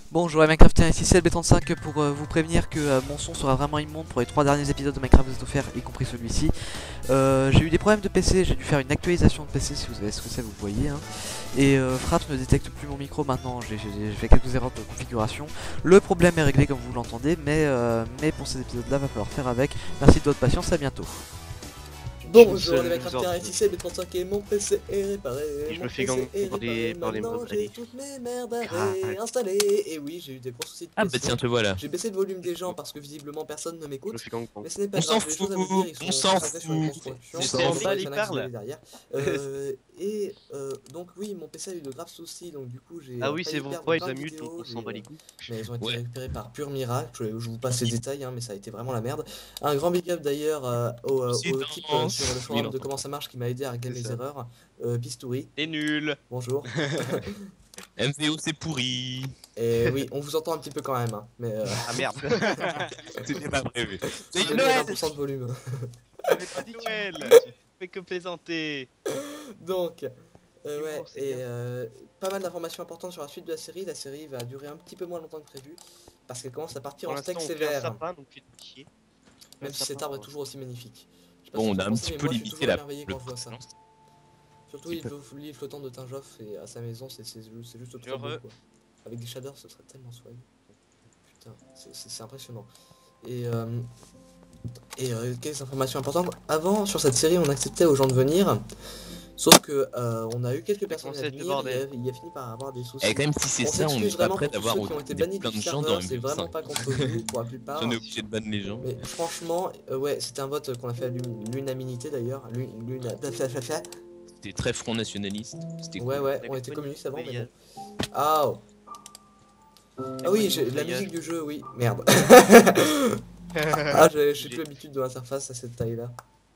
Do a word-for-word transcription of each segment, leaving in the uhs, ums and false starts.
Bonjour les Minecraftiens, ici c'est L B trente-cinq pour euh, vous prévenir que euh, mon son sera vraiment immonde pour les trois derniers épisodes de Minecraft vous offert, y compris celui-ci. Euh, j'ai eu des problèmes de P C, j'ai dû faire une actualisation de P C, si vous savez ce que c'est vous voyez. Hein. Et euh, Fraps ne détecte plus mon micro maintenant, j'ai fait quelques erreurs de configuration. Le problème est réglé comme vous l'entendez, mais, euh, mais pour ces épisodes là va falloir faire avec. Merci de votre patience, à bientôt. Bonjour les Minecraftiens, ici c'est L B trente-cinq et mon P C est réparé. Et je mon me fais P C gang est par des, réparé. par des Maintenant mobs. j'ai Allez. toutes mes merdes à Grave. réinstaller. Et oui, j'ai eu des gros soucis de Ah P C. bah tiens, te voilà. J'ai baissé le volume des gens parce que visiblement personne ne Je me m'écoute. fais gang. Mais ce n'est pas On grave, s'en j'ai des choses à vous fout, dire, ils on sont s'en concentrés sur une fout. construction. Tu C'est sais, en en bas, fait, il il y en a qui parle. gueulaient derrière. Euh, et euh, donc oui, mon P C a eu de graves soucis, donc du coup j'ai Ah euh, oui, failli c'est perdre pourquoi ils plein de amutent, vidéos, donc on s'en j'ai, bat euh, les couilles. mais ils ont été Ouais. récupérés par pur miracle, je, je vous passe les détails, hein, mais ça a été vraiment la merde. Un grand big up d'ailleurs euh, au, euh, au type euh, sur le forum Oui, de comment ça marche qui m'a aidé à régler C'est mes ça. erreurs, euh, Pistouri, T'es nul. bonjour. M V O c'est pourri. Et oui, on vous entend un petit peu quand même, hein, mais euh, Ah merde. C'était pas prévu. si C'est je mets vingt Noël. pour cent de volume. J'avais pas dit Noël. Tu fais que plaisanter. Donc, euh, ouais, Humour, c'est et bien. euh, pas mal d'informations importantes sur la suite de la série. La série va durer un petit peu moins longtemps que prévu, parce qu'elle commence à partir Pour en l'instant, steak on fait un sévère, sapin, donc fais chier. même Un si cet sapin, arbre est ouais. toujours aussi magnifique. Je sais pas Bon, ce que on a vous un pensez, petit mais peu moi, je suis limité toujours la émerveillé le quand je vois ça. Surtout Petit l'île flottante de Tinjoff et à sa maison, c'est c'est ju- c'est juste trop beau, Heureux. quoi. Avec des shaders, ce serait tellement swag. Putain, c'est- c'est c'est impressionnant. Et, euh, et euh, quelques informations importantes. Avant, sur cette série, on acceptait aux gens de venir. Sauf que euh, on a eu quelques personnes à concept de venir, il a, bordel. il a fini par avoir des soucis. Et quand même si c'est On ça, on s'excuse n'est pas vraiment prêt pour tous d'avoir ceux qui ont été des- bannis plein du de gens dans serveur, M c'est V O vraiment cinq. pas contre vous pour la plupart. On est obligé de ban les gens. Mais franchement, euh, ouais, c'était un vote qu'on a fait à l'un- l'unanimité d'ailleurs. L'une- l'una- C'était très front nationaliste. C'était Ouais, cool. ouais, on était communistes avant, mais bon. Ah, oh. Ah oui, j'ai la musique du jeu, oui. Merde. Ah, j'ai j'ai plus l'habitude de l'interface à cette taille-là.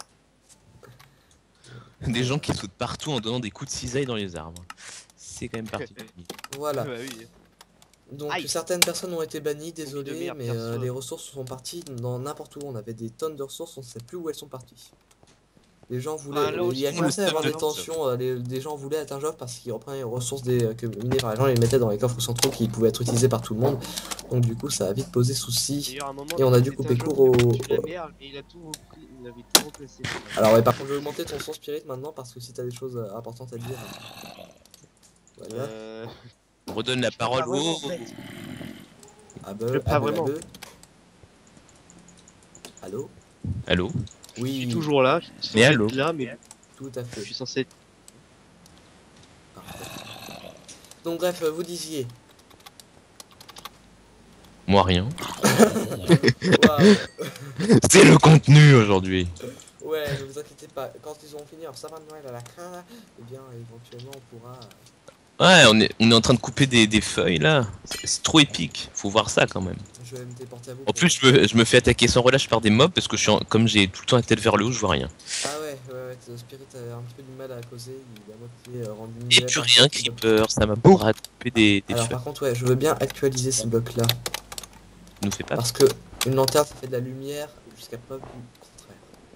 Des gens qui sautent partout en donnant des coups de cisaille dans les arbres. C'est quand même particulier. Voilà. Bah oui. Donc Aïe. certaines personnes ont été bannies, de désolé, merde, mais perso. euh, les ressources sont parties dans n'importe où. On avait des tonnes de ressources, on ne sait plus où elles sont parties. Les gens voulaient, Ah, là il y a aussi, commencé à le avoir des stock de tensions, euh, les, des gens voulaient atteindre Joff parce qu'ils reprenaient les ressources des, euh, que minées par les gens et les mettaient dans les coffres centraux qui pouvaient être utilisés par tout le monde. Donc du coup ça a vite posé souci. D'ailleurs, à un moment, Et on a dû c'était couper un court jour, au- il a foutu la au- merde, et il a tout repris, il avait tout replacé. Alors ouais, par contre je vais augmenter ton son spirit maintenant parce que si t'as des choses euh, importantes à dire. Voilà. Euh... On redonne la parole pas vraiment, au... en fait. Ah bah, je- pas ah bah, vraiment. bah. Allô? Allô. Je Oui, suis toujours là, je suis censé Mais allô. être là, mais tout à je fait. suis censé être... Parfait. Donc bref, euh, vous disiez. Moi rien. Waouh. C'est le contenu aujourd'hui. Ouais, ne vous inquiétez pas, quand ils auront fini leur sapin de Noël à la crin, eh bien éventuellement on pourra... Ouais, on est, on est en train de couper des, des feuilles là. C'est c'est trop épique. Faut voir ça quand même. Je vais me déporter à vous. En pour- plus, je me, je me fais attaquer sans relâche par des mobs parce que je suis en- comme j'ai tout le temps la tête vers le haut, je vois rien. Ah ouais, ouais, ouais, le Spirit a un petit peu du mal à causer, il est à moitié euh, rendu Et muet plus par rien, ce bloc. Creeper, ça m'a pourra couper des, des Alors feuilles. par contre, ouais, je veux bien actualiser ces blocs là, Nous fait pas. parce que une lanterne ça fait de la lumière jusqu'à preuve du contraire.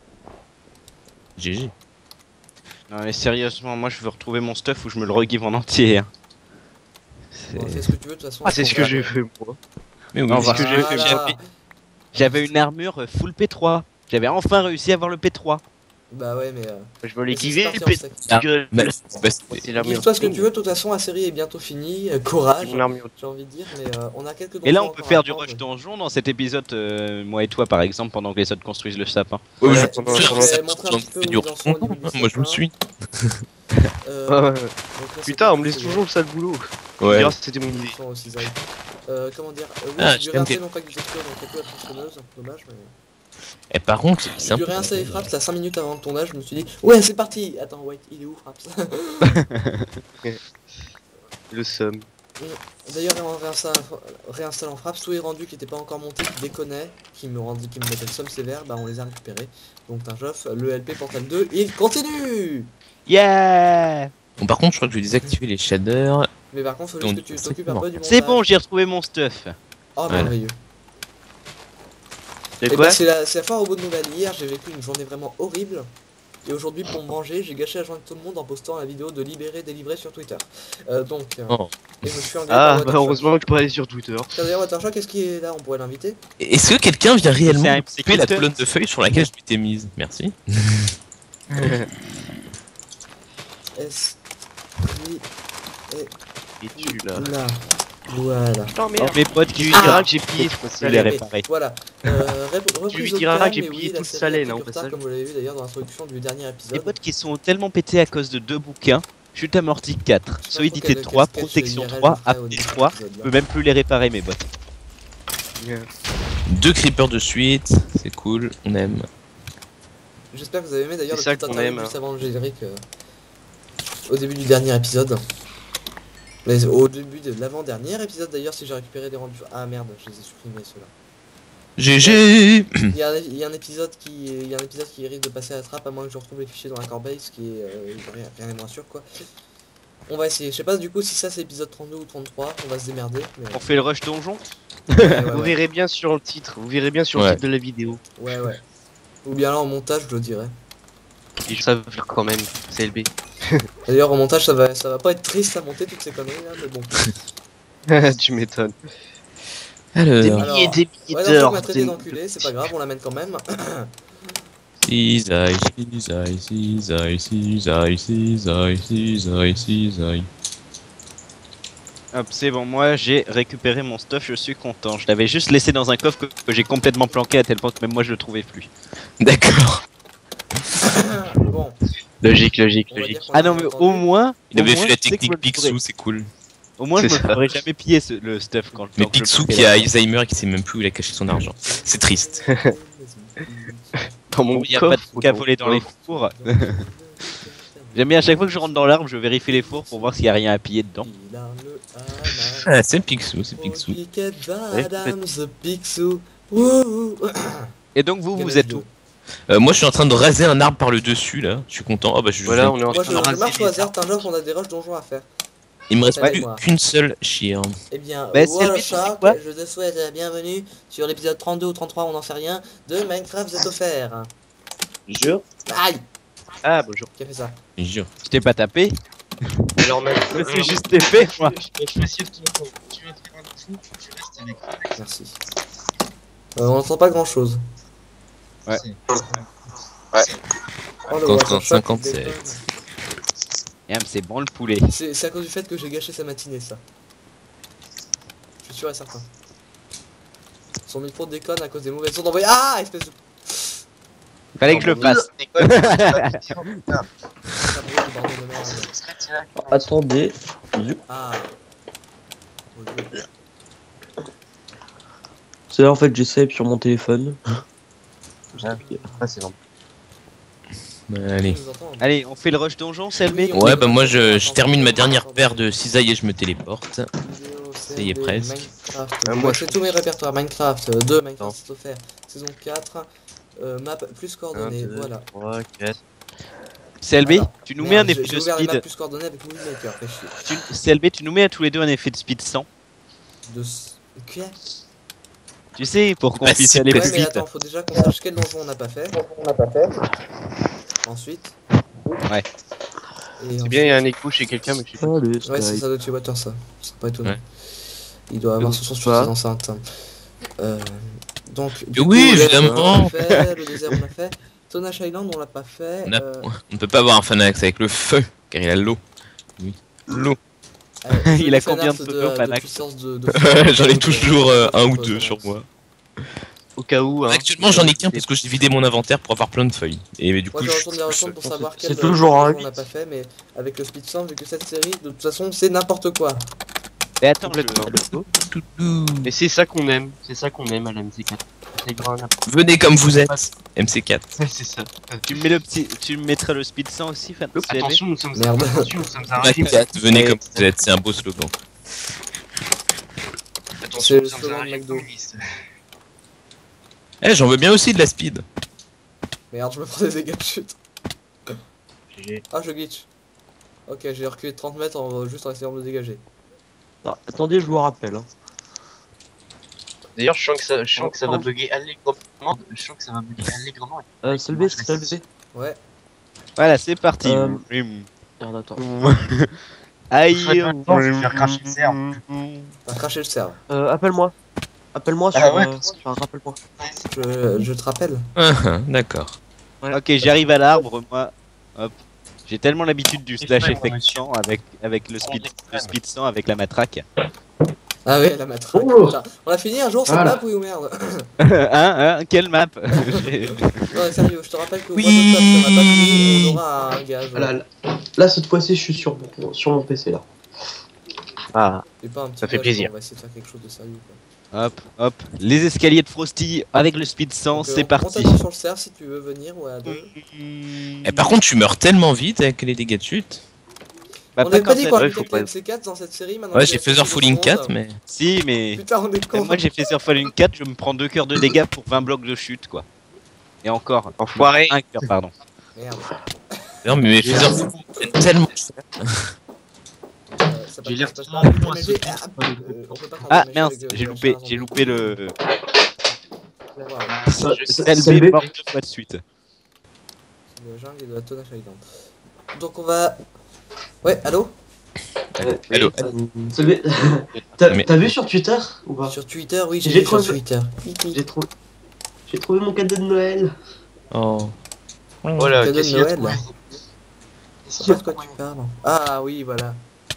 G G. Non mais sérieusement, moi je veux retrouver mon stuff où je me le regive en entier. hein. C'est- Bon, fais ce que tu veux, de toute façon. Ah, c'est ce que on j'ai va- fait moi. Mais oui, Non, mais parce c'est- que j'ai fait- Voilà. j'avais- J'avais une armure euh, full P trois. J'avais enfin réussi à avoir le P trois. Bah ouais, mais... Euh... Je veux mais c'est l'équiver, parti le en P steak. Ah, gueule. bah, c'est- bah, c'est- C'est l'armure. Guise-toi ce que tu veux, de toute façon la série est bientôt finie, euh, courage, Mon armure. j'ai envie de dire, mais euh, on a quelques Et là, donjons on peut encore faire à du prendre. rush donjon dans cet épisode, euh, moi et toi par exemple, pendant que les autres construisent le sapin. Ouais, Ouais, je- je je- vais je- montrer un petit peu je- où du ils en sont au niveau du Moi, je me sapin. suis. Euh, Ouais, ouais, ouais. donc là, c'est Putain, on me parti, laisse c'est toujours le sale boulot. Ouais. D'ailleurs, c'était mon idée. Ils sont aussi zaï. Euh, comment dire euh, Oui, Ah, j'ai dû je réinstaller t'aime mon pack de texture donc il y a plus la tronçonneuse, dommage mais... Et par contre, c'est J'ai un dû peu. réinstaller Fraps là cinq minutes avant ton âge, je me suis dit ouais c'est parti. Attends, wait, il est où Fraps? Le somme. D'ailleurs en réinstallant, réinstallant Fraps, tous les rendus qui n'étaient pas encore montés, qui déconnaient, qui me rendaient, qui me mettaient le somme sévère, bah on les a récupérés. Donc Tinjoff, le L P Portal deux, il continue. Yeah. Bon, par contre, je crois que je vais désactiver les shaders. Mais par contre faut juste que tu t'occupes un peu du montage. C'est bon, j'ai retrouvé mon stuff. Oh Voilà. merveilleux. C'est Et quoi bah, c'est la, c'est la foire au bout de nouvelles. Hier j'ai vécu une journée vraiment horrible. Et aujourd'hui, pour me venger, j'ai gâché la journée de tout le monde en postant la vidéo de libérer, délivrer sur Twitter. Euh, donc, euh, Oh. et je me suis engueulé Ah, par bah Watershock. heureusement que je peux aller sur Twitter. D'ailleurs, Watershock, qu'est-ce qui est là? On pourrait l'inviter? Est-ce que quelqu'un vient C'est réellement un de couper la petit colonne de feuilles sur laquelle je m'étais mise? Merci. S. I. Et tu là. Là. Voilà. Oh mes potes, tu lui Ah. diras que j'ai pillé ce Allez, les mais réparer. Voilà. Euh, rep- Tu reprise lui au diras calme, que j'ai mais pillé oui, la tout le série salé, a là, pris au du retard, passage. comme vous l'avez vu d'ailleurs dans l'introduction du dernier Mes épisode. potes qui sont tellement pétés à cause de deux bouquins. Chute amortie quatre, Je sais pas solidité pour quel- trois, quel sketch protection I R L trois, je ferai au apnée début de trois. l'épisode, Je là. peux même plus les réparer mes bottes. Deux creepers de suite, c'est cool, on aime. J'espère que vous avez aimé d'ailleurs le C'est ça petit qu'on interlude aime, juste avant le générique euh, au début du dernier épisode. Mais au début de l'avant-dernier épisode d'ailleurs, si j'ai récupéré des rendus. Ah merde, je les ai supprimés ceux-là. G G. Il y, a, il y a un épisode qui il y a un épisode qui risque de passer à la trappe à moins que je retrouve les fichiers dans la core base, qui est euh, rien, rien n'est moins sûr quoi. On va essayer. Je sais pas du coup si ça c'est épisode trente-deux ou trente-trois, on va se démerder. Mais... On fait le rush donjon. Ouais, ouais, Vous ouais. verrez bien sur le titre, vous verrez bien sur Ouais. le titre de la vidéo. Ouais, ouais. Ou bien là en montage je le dirais. Ils savent faire quand même, c'est L B. D'ailleurs en montage ça va ça va pas être triste à monter toutes ces conneries là, mais bon. Tu m'étonnes. Alors, Des Alors, milliers, des milliers Ouais, donc on d'heures. m'a traité des- d'enculé, c'est pas grave, on l'amène quand même. cisaille, cisaille, cisaille, cisaille, cisaille, cisaille, cisaille. Hop, c'est bon, moi j'ai récupéré mon stuff, je suis content. Je l'avais juste laissé dans un coffre que, que j'ai complètement planqué à tel point que même moi je le trouvais plus. D'accord. Bon, Logique, logique, on va logique. dire qu'on a Ah non, mais entendu. au moins. Il au avait moins, fait la je sais que je me technique le ferai. Picsou, c'est cool. Au moins, je C'est me ça. ferai jamais piller ce- le stuff quand Mais quand je le Picsou planquais qui a là. Alzheimer et qui sait même plus où il a caché son argent. C'est triste. Dans mon Il y a pas de cas volé dans les fours. J'aime bien à chaque fois que je rentre dans l'arbre, je vérifie les fours pour voir s'il y a rien à piller dedans. Il a le Ah, c'est Picsou, c'est Picsou. Piquet Adams, Picsou. Wouhou. Et donc vous, vous êtes où? Euh, moi je suis en train de raser un arbre par le dessus là, je suis content. Oh bah je Voilà, on est en Moi je, train de je raser marche au les hasard, t'as un job, on a des rushs donjons à faire. Il me reste Allez, plus moi. qu'une seule chire. Eh bien, Bah, voilà Selby, tu sais Shark, quoi je te souhaite la bienvenue sur l'épisode trente-deux ou trente-trois, on n'en sait rien, de Minecraft Z offert. Jure. Aïe! Ah bonjour. Qui a fait ça? Je jure. Je t'ai pas tapé. Alors maintenant, Je me suis juste épée moi. je vais essayer de te répondre. Tu vas faire un dessous, tu restes avec. Merci. Euh, on n'entend pas grand chose. Ouais. Oh, le Contre Watershock, cinquante-sept. il déconne. Yam, c'est bon le poulet. C'est c'est à cause du fait que j'ai gâché sa matinée, ça. Je suis sûr et certain. Son micro déconne à cause des mauvaises ondes envoyées. Ah, espèce de. Fallait que je le fasse. Ça brûle, bordel de merde. Attendez. Ah. Oh, Dieu. C'est là en fait j'essaie sur mon téléphone. Ah, c'est bon. Allez. Tu nous entends, hein. Allez, on fait le rush donjon, Selby. Oui, on- Ouais bah moi je, je termine ma dernière paire de cisailles et je me téléporte. Vidéo, Ça y est, C D, presque. Minecraft. Euh, moi moi, c'est je- tous mes répertoires. Minecraft euh, deux, Minecraft Non. c'est offert. Saison quatre. Euh, map plus coordonnées. Voilà. trois, quatre. Selby, Voilà. tu nous Merde, mets un j'ai- effet j'ai de ouvert les maps speed. plus coordonnées avec Movie Maker. Fais chier. Tu... Selby, tu nous mets à tous les deux un effet de speed cent. De s- Quoi? Tu sais, pour qu'on Bah, puisse c'est aller Ouais, plus mais vite. attends, faut déjà qu'on sache quel donjon on n'a pas fait. Ensuite. Ouais. Et C'est bien, il y a un écho chez quelqu'un, mais je sais pas. Allez, Ouais, c'est ça doit être chez Water ça. C'est pas étonnant. Ouais. Il doit avoir Donc, ce son sur pas. ses enceintes. Euh, donc, du Oui, coup, évidemment. on l'a fait, le désert on l'a fait. Tonash Island on l'a pas fait. On, a- euh, on ne peut pas avoir un Fanax avec le feu car il a l'eau. Oui. L'eau. euh, Il a joli combien de fanart pseudo, de Panax puissance de, de J'en ai toujours euh, un ou Euh, deux sur moi. Au cas où, hein. Actuellement j'en ai qu'un parce que j'ai vidé mon inventaire pour avoir plein de feuilles. Et du Moi coup je je retourne les retournes pour savoir C'est quel toujours un donjon on n'a pas fait, mais avec le speed cent, vu que cette série, de toute façon, c'est n'importe quoi. Mais attends, je... Et c'est ça qu'on aime, c'est ça qu'on aime à la M C quatre. C'est grand n'importe venez comme vous êtes. M C quatre. quoi. C'est ça. tu me mets le petit, tu me mettras le speed cent aussi, fan. Selby. Attention, nous sommes Merde. attention, nous sommes un M C régime. quatre, venez Ouais. comme vous êtes, c'est un beau slogan. Attention, C'est le nous sommes slogan un de régime McDo. communiste. Eh j'en veux bien aussi de la speed. Merde, je me prends des dégâts de chute. G G. Ah, je glitch. Ok, j'ai reculé de trente mètres en, juste en essayant de me dégager. Ah, attendez, je vous rappelle. Hein. D'ailleurs, je sens que ça, je sens que ça va bugger allègrement. Je sens que ça va bugger allègrement. Ah, Euh, Euh, Selby, c'est Selby. Ouais. Voilà, c'est parti. Euh, Merde, attends. Aïe. Je vais faire cracher le cerf. T'as craché le cerf. Euh, appelle-moi. Appelle-moi sur... Ah ouais. euh, enfin, rappelle-moi. Je, je te rappelle. Ah, ah, d'accord. Ok, j'arrive à l'arbre, moi. Hop. J'ai tellement l'habitude du slash Ouais, effect monsieur. cent avec, avec le speed, le speed cent avec la matraque. Ah ouais, la matraque. Oh. Putain. On a fini un jour cette Voilà. map, oui ou merde? hein, hein, quelle map? J'ai- Non, sérieux, je te rappelle que Oui. oui. Si on n'a pas fini, on aura un gage. Là, là, là, cette fois-ci, je suis sur mon, sur mon P C là. Ah. Et pas un petit Ça fait gage, plaisir. On va essayer de faire quelque chose de sérieux. Quoi. Hop, hop. Les escaliers de Frosty avec le speed cent, Donc, euh, c'est on- parti. On t'appuie sur le cerf si tu veux venir ou à deux. Et par contre, tu meurs tellement vite avec les dégâts de chute. Bah, On pas avait pas quand dit elle- qu'on ouais, avait faut fait pas- M C quatre dans cette série maintenant. Ouais, qu'il y j'ai a fait plus de Falling monde. quatre, mais. Si, mais Putain, on est con. moi j'ai fait sur Falling quatre, je me prends deux cœurs de dégâts pour vingt blocs de chute, quoi. Et encore. Enfoiré. Un cœur, pardon. Merde. Non, mais mes faiseurs c'est tellement. Euh, ça J'ai l'air passe trop pas. con à Mais ce j'ai- truc. ah, euh, on peut pas Ah faire mince, avec, euh, j'ai le loupé, machin, j'ai donc, loupé le euh, voilà. L C'est B le mort deux fois de suite. De la jungle et de la tonne à Highland. Donc on va. Ouais, allô? Allô. Salut. T'as Mais- t'as vu sur Twitter ou pas? Sur Twitter, oui, j'ai J'ai vu sur trouvé- Twitter. J'ai trouvé. J'ai trouvé mon cadeau de Noël. Oh. Oh là, Cadeau de qu'est-ce qu'il y a Noël. trouvé? Je sais pas de quoi tu parles. Ah oui, voilà.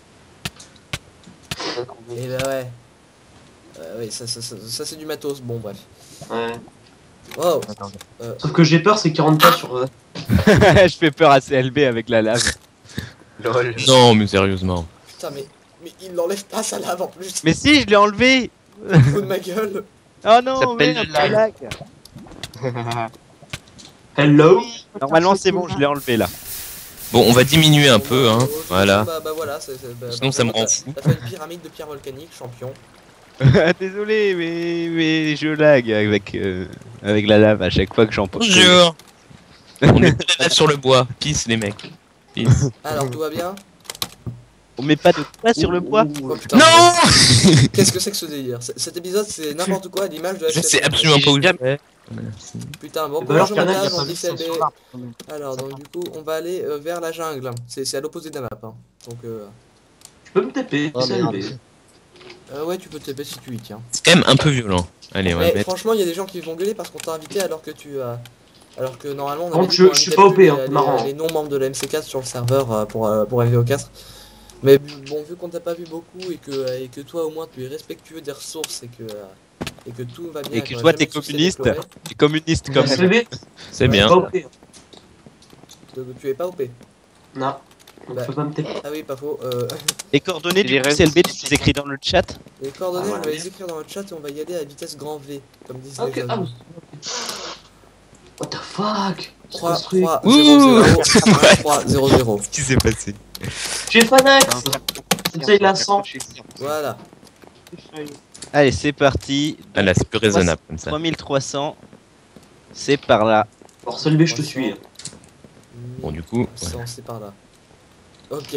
Et bah ouais. Euh, oui, ça, ça, ça, ça, c'est du matos. Bon, bref. Ouais. Wow. Sauf que j'ai peur, c'est qu'il rentre pas sur. euh, Je fais peur à C L B avec la lave. Lol. Non, mais sérieusement. Putain, mais, mais il n'enlève pas sa lave en plus. Mais si, je l'ai enlevé. Fous de ma gueule. Oh non, Ça s'appelle merde, le lag. lag. Hello. Normalement c'est bon, je l'ai enlevé là. Bon, on va diminuer un Bon, peu, bah, hein. oh, Voilà. Bah, bah voilà, c'est- c'est- bah, Sinon, bah, ça me t'as- rend fou. T'as fait une pyramide de pierre volcanique, champion. Désolé, mais, mais je lag avec, euh, avec la lave à chaque fois que j'en pose. Bonjour. On est pas sur le bois. Peace, les mecs. Peace. Alors, tout va bien? On met pas de poids sur le bois. Oh, putain, Non. Qu'est-ce que c'est que ce délire? C- Cet épisode, c'est n'importe quoi à l'image de la Je chaîne. sais absolument pas où je vais. Putain, bon, Bah pour alors, le qu'il y en a qui montage, a pas on vu dit ça C L B. sur l'arbre, quand même. Alors, donc du coup, on va aller euh, vers la jungle. C'est c'est à l'opposé de la map. Hein. Donc, euh, Tu peux me taper, Oh, c'est merde. le B. euh, ouais, tu peux te taper si tu y tiens. C'est quand même un peu violent. Allez, on va Mais le mettre. franchement, il y a des gens qui vont gueuler parce qu'on t'a invité alors que tu as. Alors que normalement, on Par avait contre, dit je- qu'on je suis invitait pas O P, plus hein, les- c'est marrant. les, les non-membres de la M C quatre sur le serveur euh, pour, euh, pour M V O quatre. Mais bon, vu qu'on t'a pas vu beaucoup et que, et que toi au moins tu es respectueux des ressources et que, euh, et que tout va bien. Et que qu'on je a vois jamais t'es de succès communiste. déploré, T'es communiste comme C'est le B. C'est bien. Pas O P. donc tu es pas O P. Non. Tu Bah. peux pas me taper. Ah oui, pas faux. Euh, Les coordonnées Les du restes- C L B, tu les écris dans le chat. les coordonnées, Ah, voilà. on va les écrire dans le chat et on va y aller à vitesse grand V, comme disent Ok, les ah, jeunes. mais- What the fuck? trois, C'est construit. trois, Ouh. zéro, zéro, trois, zéro, zéro. Qu'est-ce qui s'est passé? J'ai Fanax. C'est ça, il a cent. Voilà. Allez, c'est parti. Ah là, c'est plus raisonnable comme ça. trois mille trois cents. C'est par là. Alors, c'est le B, je te suis. Bon, du coup, Ça, on sait par là. Ok.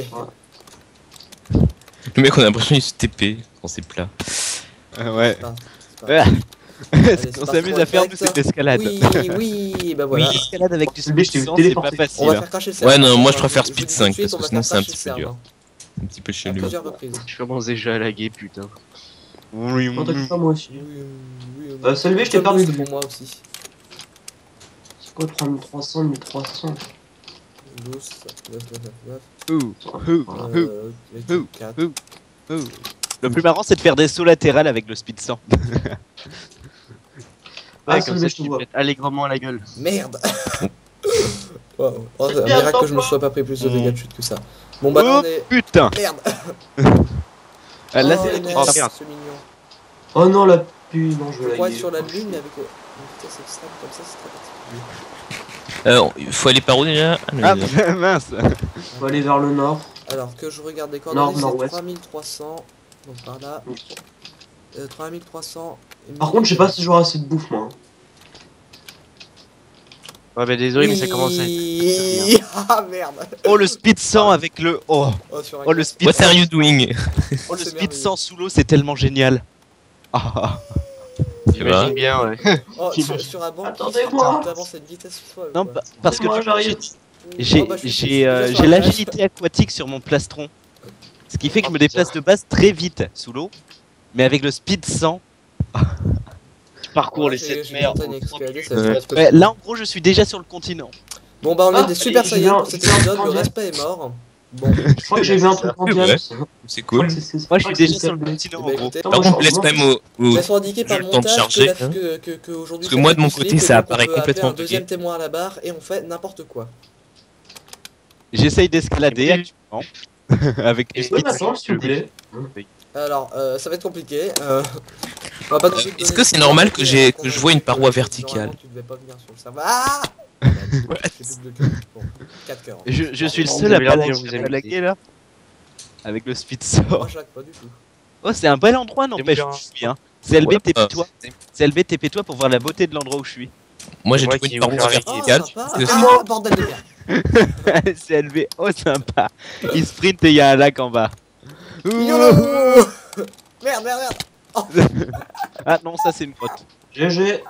le mec, on a l'impression qu'il se T P quand c'est plat. ouais. C'est pas- c'est pas- Ouais. Allez, Ce c'est qu'on parti s'amuse pour à faire, le nous, direct. c'est l'escalade. Oui, oui, bah voilà. L'escalade avec du Le B, je speed t'ai cent, c'est téléporté. pas On facile. va hein. faire cracher le Ouais, cerf. non, moi, je On va- préfère vous speed dites cinq, tout de suite, parce on que va sinon, faire c'est un cracher petit le peu cerf, dur. hein, Un petit peu à chelou. plusieurs reprises. Je commence déjà à laguer, putain. Non, t'inquiète pas, moi aussi. Oui, oui, oui, Euh, c'est le B, je t'ai Comme perdu c'est de pour vue. moi aussi. C'est quoi, trois mille trois cents, mille trois cents? douze, neuf, neuf, neuf, Ouh, ouh, neuf, ouh. euh, ouh, quatre. ouh. ouh. Le plus marrant, c'est de faire des sauts latérales avec le speed cent. Ah, Ouais, c'est comme le ça, B, je je te te vois. pète allègrement à la gueule. Merde. Wow. Oh, c'est un bien, miracle que je me papa. sois pas pris plus de dégâts de chute que ça. Bon bah là, Oh on est... putain. Merde. Ah, là, Oh, c'est Inès, Oh, merde. c'est mignon. Oh non, la pu. Non, je Je veux crois la être sur la lune mais avec euh, une vitesse extrême comme ça, c'est très particulier. Euh, il faut aller par où déjà? Ah, Ah le- mince. On va aller vers le nord. Alors que je regarde les coordonnées, Nord, c'est nord-ouest. trois mille trois cents. Donc par là, euh, trois mille trois cents. et Par contre, je sais pas si j'aurai assez de bouffe, moi. Ouais, bah désolé, mais ça commence à être. Oui. Ah merde. Oh le speed cent avec le. Oh, Oh, sur un oh le gars. speed What are cent. you doing? Oh le C'est speed merveilleux. cent sous l'eau, c'est tellement génial. Ah. J'imagine bien, ouais. Oh, sur, sur un banc, Attendez-moi. t'avances à une vitesse folle. Non, quoi. pa- parce que Moi, du coup, j'arrive. j'ai- J'ai Oh, bah, je suis- je suis j'ai déjà euh, sur j'ai la l'agilité aquatique sur mon plastron. Ce qui fait que je me déplace de base très vite sous l'eau. Mais avec le speed cent. Tu parcours Ouais, les j'ai- sept j'ai mers. montagne en trois escaladée, minutes. ça va être un petit peu Ouais, plus là long. en gros je suis déjà sur le continent. Bon bah on est Ah, des super et j'ai saiyans vu pour un- cet j'ai vu un épisode, le troisième. respect est mort. Bon, Je crois que j'ai vu un truc en Ouais, diams. ouais. Je C'est crois cool. que c'est- c'est- Moi je je crois suis que déjà c'est sur le Selby. continent eh en ben, gros. écoutez, Par moi, contre, je- laisse moi, quand même au, au- laissons indiquer par le le temps de montage charger, que, la- hein. que, que, que aujourd'hui Parce que moi, de mon côté, ça apparaît complètement complètement un deuxième bugué. témoin à la barre et on fait n'importe quoi. J'essaye d'escalader actuellement. Avec du Et- speed Oui, attends, cent. s'il vous plaît. Alors, euh, ça va être compliqué. Euh, on va pas tout de suite Est-ce donner que de c'est normal que priorité j'ai- à que je qu'on vois a une dit paroi que verticale? normalement, Tu devais pas venir sur le serveur. Ah J'ai plus de cœur. Bon, quatre cœurs. Je, je suis le Vous seul à avez pas l'air de lag- vous à amuser. laguer là. Avec le speed Moi, sort. je lag pas du tout. Oh c'est un bel endroit n'empêche où je suis hein. C L B Ouais, T P-toi. euh, C L B T P-toi pour voir la beauté de l'endroit où je suis. Moi j'ai Moi trouvé qui une ai paroi ouvert la- Oh, verticale. sympa. que- Ah, bordel de merde. C L B, oh sympa. Il sprint et il y a un lac en bas. YOLO Merde, merde, merde. Ah non ça c'est une grotte. G G.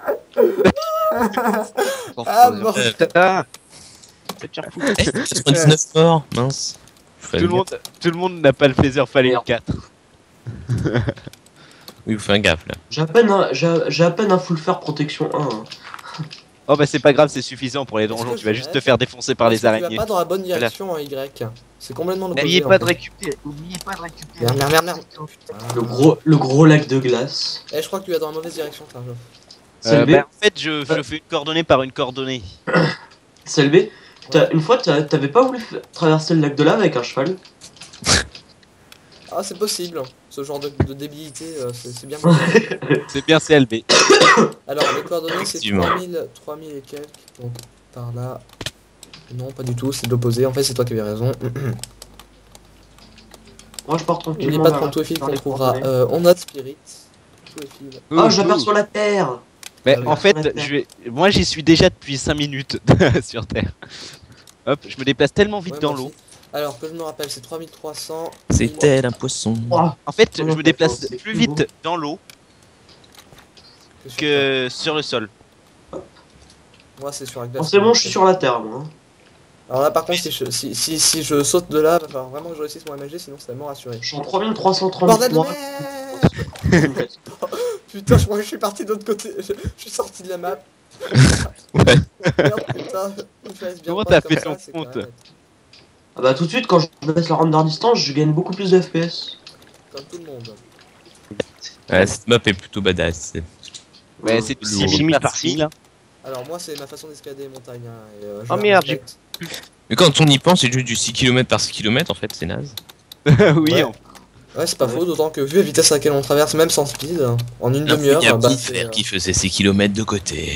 Ah, mort. Euh, Ah, Peut-être faire fou. eh, quatre-vingt-dix-neuf morts, mince. tout, le monde, tout le monde n'a pas le plaisir, fallait une Merde. quatre. Oui, vous faites gaffe là. J'ai à peine un, j'ai j'ai à peine un full fer protection un. hein. Oh bah c'est pas grave, c'est suffisant pour les Est-ce donjons, que tu vas je juste rêve te faire défoncer par Parce les que tu vas araignées. pas dans la bonne direction en Y. C'est complètement l'opposé. N'oubliez en pas de fait. récupérer. N'oubliez pas de récupérer. Merde, merde, merde, merde. Le gros, le gros lac de glace. Eh, je crois que tu vas dans la mauvaise direction, Tarjo. Euh, Selby, bah, en fait je, je fais une coordonnée par une coordonnée. Selby, t'as- une fois t'as- t'avais pas voulu f- traverser le lac de lave avec un cheval? Ah, c'est possible. Ce genre de, de débilité, euh, c'est c'est bien possible. C'est bien C L B. Alors, les coordonnées, c'est Effectivement. trois mille, trois mille et quelques. Donc, par là. Non, pas du tout, c'est de l'opposé. En fait, c'est toi qui avais raison. Moi je pars tranquillement. N'oublie pas de vers- prendre tous les fils vers qu'on les trouvera. coordonnées. Euh, on a de Spirit. Tous les fils. Ah, j'aperçois la terre. Mais Ah, en fait, ouais. je vais... moi j'y suis déjà depuis cinq minutes sur Terre. Hop, je me déplace tellement vite Ouais, dans moi l'eau. aussi. Alors, que je me rappelle, c'est trois mille trois cents. C'est tel un poisson. Oh, En fait, je Ouais, me déplace c'est plus plus beau. vite dans l'eau que sur le sol. Moi, c'est sur la glace. bon, c'est bon, je suis sur la terre, moi. hein. Alors là, par contre, si je, si, si, si je saute de là, va falloir vraiment que je réussisse mon M G, sinon c'est mort assuré. Je suis en trois mille trois cent trente. Bordel de merde Putain, je crois que je suis parti de l'autre côté. Je, je suis sorti de la map. Ouais. Merde, putain. Je laisse bien Comment pas t'as comme fait ça, ton c'est compte correct. Ah bah tout de suite, quand je baisse la render distance, je gagne beaucoup plus de F P S. Comme tout le monde. Ouais, cette map est plutôt badass. Ouais, c'est du lourd. six mille par six mille. Alors moi, c'est ma façon d'escalader les montagnes. Hein, et, euh, je Oh la merde, respecte. Mais quand on y pense, c'est juste du six kilomètres par six kilomètres en fait, c'est naze. Oui, Ouais. en- Ouais, c'est pas faux, d'autant que vu la vitesse à laquelle on traverse, même sans speed, en une Il y a demi-heure, un bah petit c'est... frère euh, qui faisait six kilomètres de côté.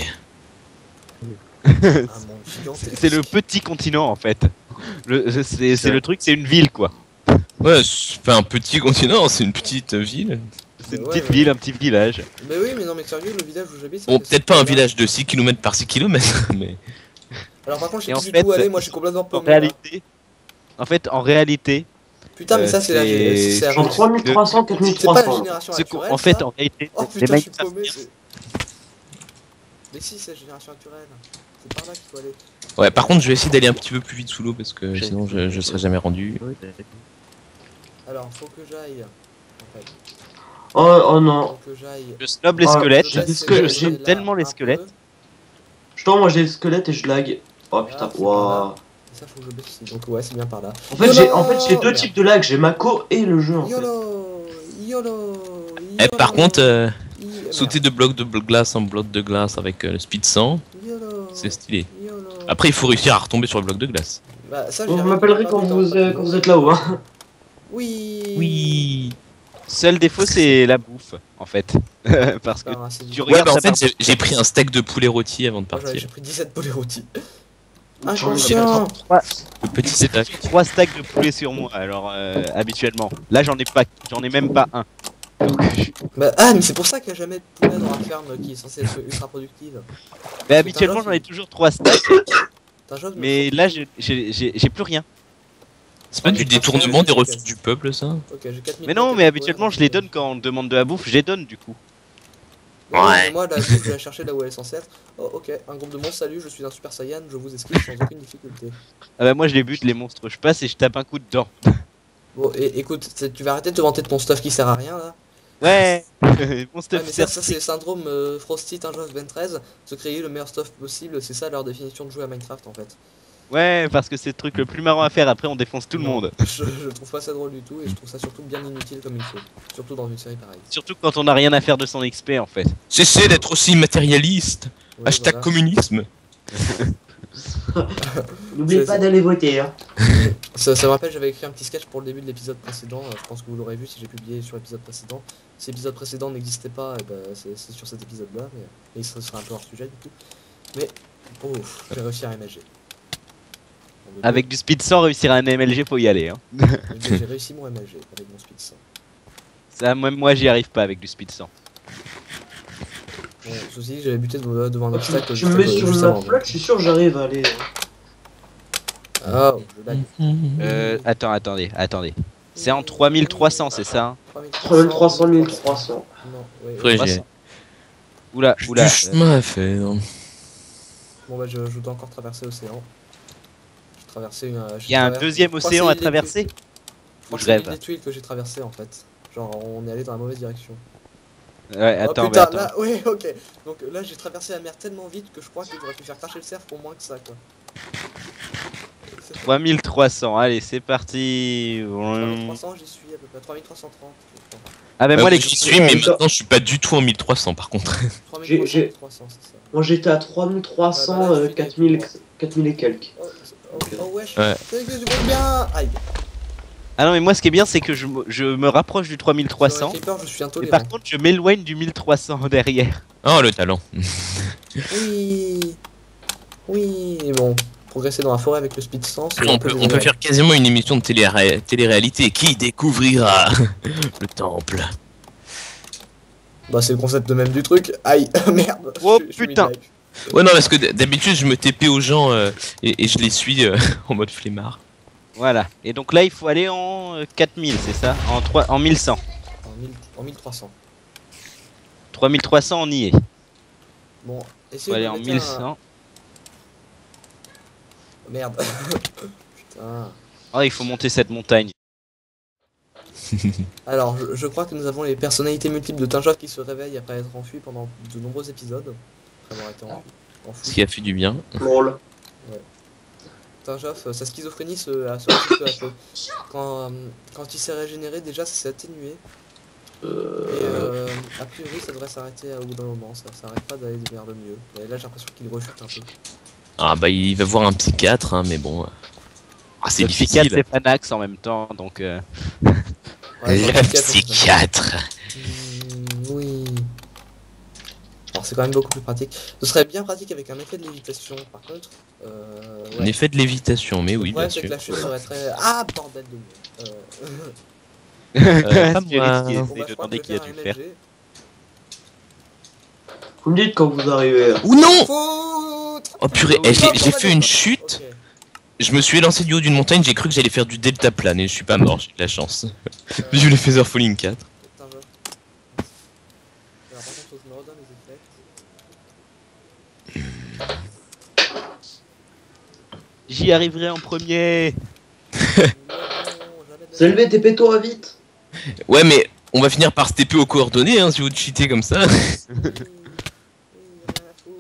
un monde gigantesque. c'est le petit continent en fait. Le- C'est c'est le truc, c'est une ville quoi. Ouais, c'est pas un petit continent, c'est une petite ville. C'est une Ouais, petite ouais. ville, un petit village. Mais oui, mais non, mais sérieux, le village où j'habite... ça Bon, fait peut-être sept pas un kilomètres. village de six kilomètres par six kilomètres, mais... Alors par contre, je sais Et en plus du fait, tout où aller, moi je suis complètement En paumé. là. réalité, en fait, en réalité, Putain, mais euh, ça c'est la... c'est- c'est la- En trois mille trois cents, quatre mille C'est pas la trois cents. génération ce qu'on- naturelle, en fait, ça en réalité, Oh les putain, je suis Minecraft- paumé, c'est... Mais si, c'est la génération naturelle. C'est par là qu'il faut aller. Ouais, par contre, je vais essayer d'aller un petit peu plus vite sous l'eau parce que J'ai- sinon je, je serai jamais rendu. Alors, faut que j'aille... En fait, Oh, oh non. faut que j'aille... je snob les Ah, squelettes. je baisse que les j'aime là tellement les un squelettes. peu. Justement, moi j'ai le squelette et je lag. Oh putain, Voilà, c'est waouh. Ça faut que je baisse aussi, donc ouais, c'est bien par là. En fait, YOLO j'ai en fait, j'ai deux Merde. types de lag, j'ai Mako et le jeu en fait. YOLO YOLO Eh, par contre, euh, YOLO. sauter de bloc de blo- glace en bloc de glace avec euh, le speed cent, YOLO. c'est stylé. YOLO. Après, il faut réussir à retomber sur le bloc de glace. Bah, ça, j'y Vous arrive m'appellerez pas quand du vous, temps. euh, quand vous êtes là-haut. Hein. Oui Oui. Seul défaut, c'est la bouffe, en fait. Parce que Ah, c'est tu du- Ouais, regardes bah en ça fait, j'ai- j'ai pris un steak de poulet rôti avant de Moi, j'avais- partir. j'ai pris dix-sept poulets rôtis. J'en ai Inconscient. Le petit steak. trois stacks de poulet sur moi, alors euh, habituellement. Là, j'en ai pas, j'en ai même pas un. Donc, je- Bah, ah, mais c'est pour ça qu'il n'y a jamais de poulet dans la ferme qui est censée être ultra productive. mais habituellement, j'en ai toujours trois stacks. T'as un jeu de me Mais chauffer. là, j'ai- j'ai j'ai- j'ai plus rien. C'est pas du détournement des ressources du peuple, ça? Ok, j'ai quatre mille Mais non, points mais de habituellement, poulet, je les donc, donne quand on me demande de la bouffe, je les donne du coup. Ouais. Ouais. Mais moi, la vie, je vais la chercher là où elle est censée être. Oh, ok, un groupe de monstres, salut, je suis un Super Saiyan, je vous esquive sans aucune difficulté. Ah bah moi je les bute les monstres, je passe et je tape un coup dedans. Bon, et écoute, c'est- tu vas arrêter de te vanter de ton stuff qui sert à rien là. Ouais. Mon Ouais, stuff mais ça, sert ça c'est le syndrome euh, Frosty Tinjoff Ben treize, se créer le meilleur stuff possible, c'est ça leur définition de jouer à Minecraft en fait. Ouais, parce que c'est le truc le plus marrant à faire, après on défonce tout le Non, monde. Je, je trouve pas ça drôle du tout et je trouve ça surtout bien inutile comme il faut. Surtout dans une série pareille. Surtout quand on a rien à faire de son X P en fait. Cessez d'être aussi matérialiste. Ouais, Hashtag voilà. communisme. N'oubliez C'est- pas d'aller voter. Hein. Ça, ça me rappelle, j'avais écrit un petit sketch pour le début de l'épisode précédent, euh, je pense que vous l'aurez vu si j'ai publié sur l'épisode précédent. Si l'épisode précédent n'existait pas, et ben, c'est c'est sur cet épisode là, mais et il serait, serait un peu hors sujet du coup. Mais, oh, j'ai réussi à M L G. Bon, de Avec du speed cent, réussir un M L G faut y aller. Hein. deux, J'ai réussi mon M L G avec mon speed cent. Ça, même moi j'y arrive pas avec du speed cent. Bon, ceci, j'avais buté devant, devant un Tu, obstacle. tu juste me mets avant- sur juste le avant, map là, je suis sûr que j'arrive à aller. Ah, oh, je lag. Euh, attends, attendez, attendez. C'est en trois mille trois cents, c'est ça hein? trois mille trois cents, mille trois cents. Non, ouais, Après, ouais. j'ai Oula, j'ai oula. du euh, chemin à faire. Bon bah je, je dois encore traverser l'océan. J'ai traversé une... Il y a un deuxième océan à traverser. Faut Je que rêve. des tuiles que j'ai traversé en fait. Genre on est allé dans la mauvaise direction. Ouais, Oh attends, mais putain, attends. là, ouais, ok. Donc là j'ai traversé la mer tellement vite que je crois que j'aurais pu faire cracher le cerf pour moins que ça quoi. trois mille trois cents, allez, c'est parti. trois cents j'y suis à peu près, trois mille trois cent trente. Ah bah Euh, moi les j'y suis, mais maintenant je suis pas du tout en mille trois cents par contre. J'ai- j'ai- trois cents c'est ça. Moi j'étais à trois mille trois cents, Ouais, bah là, euh, tu finis quatre mille, avec moi. quatre mille et quelques. Oh, oh, oh wesh, Ouais. c'est que tu vois bien. Aïe. Ah non mais moi ce qui est bien c'est que je, me- je me rapproche du trois mille trois Sur cents. les creepers, je suis Et intolérant. par contre je m'éloigne du mille trois cents derrière. Oh le talent. Oui. Oui, et bon, progresser dans la forêt avec le speed cent, c'est un On peu peut, on peut désagréable. faire quasiment une émission de télé télé-réalité. Qui découvrira le temple? Bah c'est le concept même du truc. Aïe, merde. Oh, je- je suis putain. mid-life. Ouais non parce que d- d'habitude je me T P aux gens euh, et, et je les suis euh, en mode flemmard. Voilà. Et donc là il faut aller en euh, quatre mille, c'est ça en, trois en mille cent. En, mille en mille trois cents. trois mille trois cents on y est. Bon, Il essayez faut aller de en mettre mille un- cent. Merde. Putain. Oh il faut monter cette montagne. Alors, je, je crois que nous avons les personnalités multiples de Tinjoff qui se réveillent après être enfuis pendant de nombreux épisodes. Après avoir été enfuis. Ce enfuis. qui a fait du bien. Lol. Tinjoff, euh, sa schizophrénie se a se réduit peu à peu. Quand, euh, quand il s'est régénéré, déjà ça s'est atténué. Et euh, a priori, ça devrait s'arrêter au bout d'un moment. Ça s'arrête pas d'aller vers le mieux. Et là, j'ai l'impression qu'il rechute un peu. Ah bah il va voir un psychiatre hein, mais bon. Ah c'est Le psychiatre difficile. c'est Panax en même temps donc euh... Ouais, Le le psychiatre, psychiatre. Hmm, oui. Alors c'est quand même beaucoup plus pratique. Ce serait bien pratique avec un effet de lévitation par contre. Euh, Un ouais. effet de lévitation, mais Le oui problème, bien c'est que sûr. la chute serait très... Ah bordel de merde. Euh... Euh, pas Spirit moi. qui bon, essaye bah, de je crois demander que je qui vais a dû faire un faire. M L G. Vous me dites quand vous arrivez. hein. Ou non. Foutre. Oh purée, eh, j'ai j'ai fait une chute. Ok. Je me suis lancé du haut d'une montagne, j'ai cru que j'allais faire du delta plane et je suis pas mort, j'ai de la chance. J'ai eu les Feather Falling quatre. Putain, je- Alors, par contre, faut que je me redonne les effets. J'y arriverai en premier. Non, jamais de- C'est levé, T P-toi vite. Ouais mais on va finir par se T P aux coordonnées hein, si vous cheatez comme ça. Oui, oui, rien à foutre.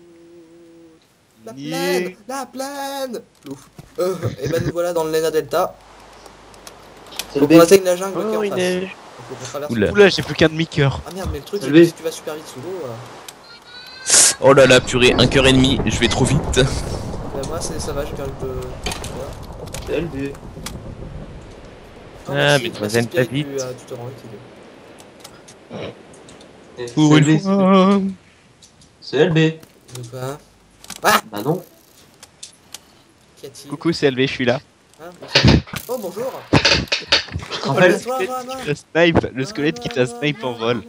La Nier. plaine, la plaine. Ouf. Euh, et ben nous voilà dans le Lena Delta. C'est Faut levé. qu'on atteigne la jungle qui est Oh en il face. neige. Faut qu'on traverse. Oula. Oula j'ai plus qu'un demi-cœur. Ah merde, mais le truc C'est c'est que levé. si tu vas super vite sous l'eau, voilà. Oh là là purée, un cœur et demi, je vais trop vite. Ben moi c'est ça va, j'ai perdu de. Voilà. C'est élevé. Ah, Ah, merci, mais merci, Mazen, Spirit, pas vite. Tu, euh, tu te rends utile. Eh, C'est Pour une élevé. fois. C'est élevé. De quoi? Bah non. Qu'y a-t-il? Coucou c'est L V, je suis là. Hein, oh bonjour. Je te rappelle. Laisse-moi, moi, moi. Le snipe, le squelette qui t'a snipe en vol.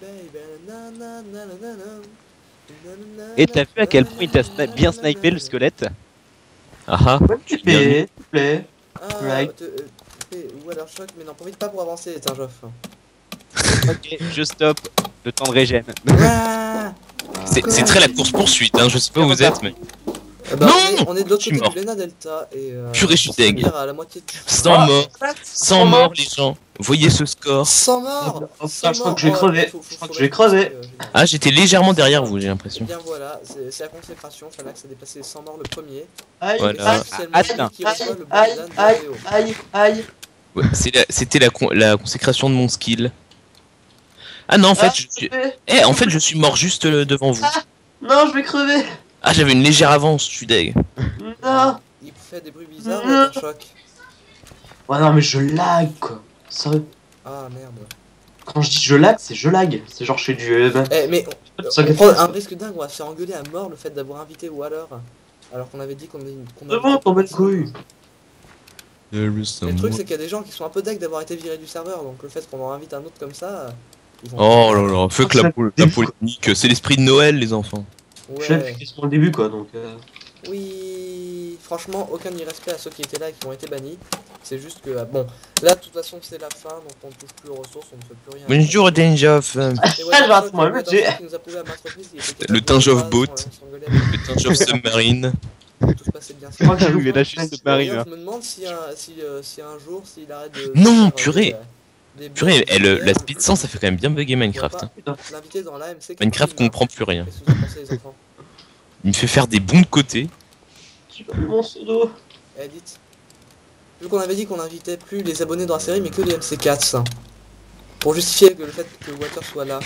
Et t'as vu à quel point il t'a sni- bien snipé le squelette? Ah ah. T P, s'il te plaît. Ah, Right. te- euh, te- ou alors choc, mais n'en profite pas pour avancer, Tinjoff. Ok, je stoppe. Le temps de régène. Ah C'est c'est très la course poursuite, hein, je sais pas où vous êtes, mais. Eh ben, Non, on est, on est de l'autre je suis côté mort. du Lena Delta et euh, Purée, je suis on se deg. libère à la moitié de... Sans mort, sans mort les gens. Voyez ce score. Sans mort. Ah, Sans je crois mort. que j'ai Oh, crevé. faut- faut- Je crois faut que j'ai réfléchir, crevé. euh, j'ai- Ah, j'étais légèrement derrière vous, j'ai Eh l'impression. bien voilà, c'est c'est la consécration, fallait que ça dépasse les cent morts le premier. Aïe, Voilà. Et c'est le Ah, celui qui reçoit le aïe, bandana de aïe, Léo. aïe, aïe. Ouais, c'est la- C'était la, con- la consécration de mon skill. Ah non, en fait, Ah, je suis... crevé. Eh, en fait, je suis mort juste euh, devant vous. Non, je vais crever. Ah, j'avais une légère avance, je suis deg. Non. Il fait des bruits bizarres, Non. un choc. Ouais, non, mais je lag, quoi. Sérieux. Ah merde. Quand je dis je lag, c'est je lag. C'est genre je fais du. euh, Eh mais on, Ça on fait- prend un risque dingue, on va se faire engueuler à mort le fait d'avoir invité Waller. Alors qu'on avait dit qu'on qu'on C'est bon, t'en mets le couille. Le truc c'est qu'il y a des gens qui sont un peu deg d'avoir été virés du serveur, donc le fait qu'on en invite un autre comme ça... Ils vont... Oh là là, fuck la, Ça- pol- la polémique, c'est l'esprit de Noël, les enfants. Je l'ai Ouais. depuis quasiment le début, quoi, donc. euh, Oui, franchement, aucun irrespect à ceux qui étaient là et qui ont été bannis. C'est juste que, ah, bon, là, de toute façon, c'est la fin, donc on ne touche plus aux ressources, on ne fait plus rien. Bonjour, Dangeoff. Et ouais, Ah, je rate, moi, Water le Shock jet. qui nous a prouvé à maintes reprises qu'il était Le capable de Tinge of faire Boat. sans- sans s'engueuler avec Le Tinge of Submarine. nous. Tout se passait bien. Je crois que j'ai Mais là, loupé. juste Submarine. D'ailleurs, hein. je me demande si un, si, euh, si un jour, s'il arrête de... Non, de faire, purée. euh, des- des Purée, bugs eh, le- la militaires, speed cent, ça fait quand même bien bugger on Minecraft. va hein. pas l'inviter dans l'A M C. Minecraft comprend plus rien. Qu'est-ce que vous en pensez, les enfants? Il me fait faire des bons de côté. J'ai pas vu mon pseudo. Eh, dites. Vu qu'on avait dit qu'on invitait plus les abonnés dans la série, mais que les M C quatre, ça. Pour justifier que le fait que Water soit là.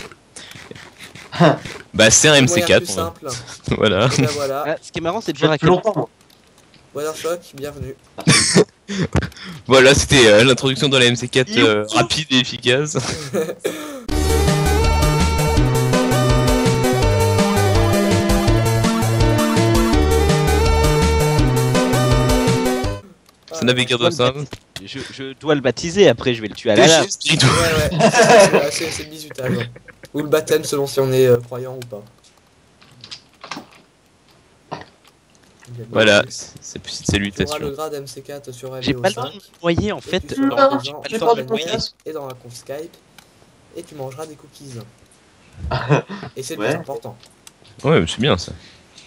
Bah, c'est un Le M C moyen quatre. plus on va- simple. Voilà. Et ben voilà. Ah, ce qui est marrant, c'est de J'ai voir à depuis quel longtemps, moi. Water Shock, bienvenue. Voilà, c'était euh, l'introduction dans la M C quatre euh, rapide et efficace. Ça n'avait qu'un doigt ça. je, je dois le baptiser, après je vais le tuer à la lave. Ouais, ouais. C'est- c'est- C'est le bizutage. ouais. Ou le baptême selon si on est euh, croyant ou pas. Voilà, c'est petite Tu auras salutation. le grade M C quatre sur J'ai pas le temps de me noyer en fait. tu seras dans- présent j'ai dans peur la du manuel podcast. et dans la conf Skype. Et tu mangeras des cookies. Et c'est le Ouais. plus important. Ouais, mais c'est bien ça.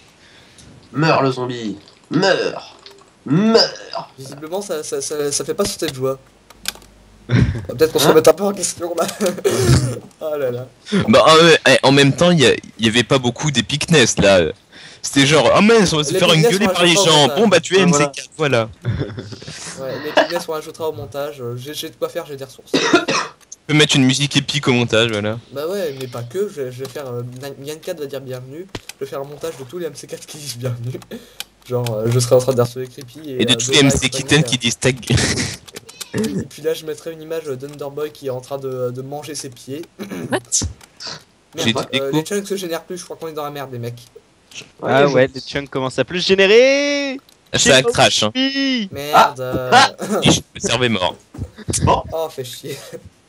Meurs le zombie. Meurs. Meurs. Visiblement, ça, ça, ça, ça fait pas sauter de joie. Peut-être qu'on se remet un peu en question là. Oh là là. Bah, en, euh, en même temps, il y, a- il y avait pas beaucoup d'épicness là. C'était genre, ah mince, on va se Les faire business, engueuler on par les rajoutera au gens. montage. Bon, bah, tu es Ah, M C voilà. quatre, voilà. Ouais, les business on rajoutera au montage. Euh, J'ai j'ai de quoi faire, j'ai des ressources. Je peux mettre une musique épique au montage, voilà. Bah ouais, mais pas que. Je, je vais faire. Euh, Yann va dire bienvenue. Je vais faire un montage de tous les M C quatre qui disent bienvenue. Genre, euh, je serai en train de harceler Creepy. Et, Et de euh, tous les Dora M et C compagnie, Kitten euh, qui disent tag. Et puis là, je mettrai une image d'Underboy qui est en train de, de manger ses pieds. What? J'ai Merde, dit euh, écho. les chunks se génèrent plus, je crois qu'on est dans la merde, les mecs. Ah je- ouais, les chunks commencent à plus se générer. Ça crash, hein. Oui. Merde. euh, Et je me servais mort. Oh, fait chier.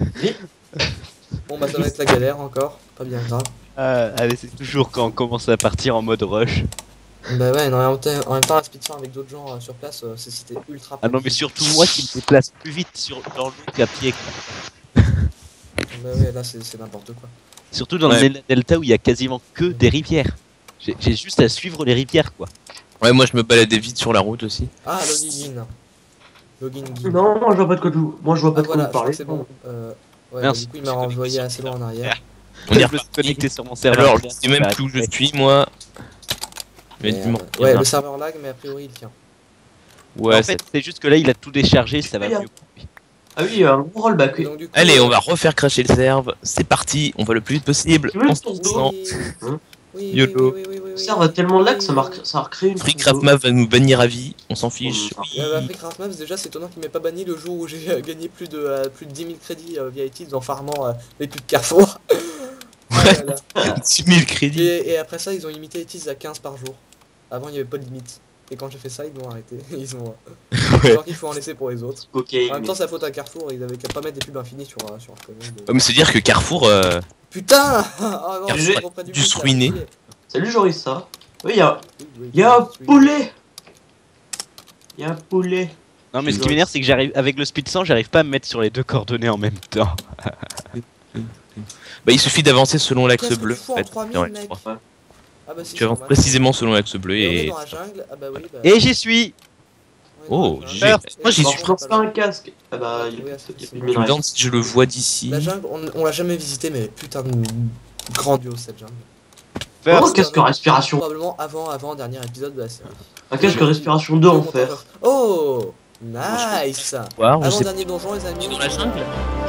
Bon, bah, ça va être la galère encore. Pas bien grave. Ah, allez, c'est toujours quand on commence à partir en mode rush. Bah ouais, non, en, même temps, en même temps, la speedrun avec d'autres gens euh, sur place, euh, c'est c'était ultra. Ah non, mais surtout moi qui me déplace plus vite sur, dans l'eau qu'à pied. Bah ouais, là, c'est c'est n'importe quoi. Surtout dans Ouais. le delta où il y a quasiment que des rivières. J'ai j'ai juste à suivre les rivières quoi. Ouais, moi je me baladais vite sur la route aussi. Ah, login. Login Gin. Non, non, je vois pas de quoi vous. Moi, je vois pas Ah de quoi voilà, vous je crois parlez. que c'est bon. Euh, ouais, Merci. bah, du coup, il m'a renvoyé assez loin en arrière. On est Je me suis reparti. connecté sur mon serveur. Alors, je sais même plus où je suis, moi. Mais Mais, dis-moi. euh, ouais, le serveur lag, mais a priori, il tient. Ouais, Ouais, en fait, c'est juste que là il a tout déchargé, ça va Bien. mieux. Ah oui, un gros rollback. Et Oui. donc, du coup, Allez, euh, on va refaire cracher le serve. C'est parti, on va le plus vite possible. Tu veux le En se tour lançant. Oui, Hein oui, YOLO. oui, oui, oui, oui, Ça va tellement lag, ça, oui, marque, oui. ça a recréé une. Free Craft Map va nous bannir à vie, on s'en fiche. Oh, Euh, après Craft Maps, déjà, c'est étonnant qu'il m'ait pas banni le jour où j'ai euh, gagné plus de, euh, plus de dix mille crédits euh, via Etis en farmant euh, les pubs Carrefour. Ah là là. six mille crédits. et, et après ça, ils ont limité Etis à quinze par jour. Avant, il n'y avait pas de limite. Et quand j'ai fait ça, ils l'ont arrêté. Ils ont. Ouais. Alors qu'il faut en laisser pour les autres. Cocaine. En même temps, c'est la faute à Carrefour, ils avaient qu'à pas mettre des pubs infinies sur, euh, sur leur commande. Oh, mais c'est dire que Carrefour, euh, Putain. Ah non, Carrefour je a reprends du dû but, se ça, ruiner. oui. Salut Joris, ça va? Oui, y'a Oui, oui, y a un oui. poulet. Y'a un poulet. Non mais ce qui m'énerve c'est que j'arrive avec le speed cent, j'arrive pas à me mettre sur les deux coordonnées en même temps. Bah il suffit d'avancer selon l'axe Qu'est-ce que bleu. tu fous en En fait. trois mille, Non, ouais, mec? je crois. Ah bah si, Tu avances c'est normal. précisément selon l'axe bleu Et on est et... dans la jungle. Ah bah oui, bah... Et j'y suis. on est dans Oh, la j'ai- jungle. moi, j'y Et Bon, suis. je lance pas un casque. Ah bah, il y a Oui, il y a c'est- plus de c'est- Je me minerais. demande si je le vois d'ici. La jungle, on, on l'a jamais visité, mais putain de grandiose cette jungle. Oh, First. casque respiration. Probablement avant, avant dernier épisode de la série. Un casque respiration deux en fer. Oh, nice. Voir, je Avant sais dernier donjon, les amis. dans la jungle.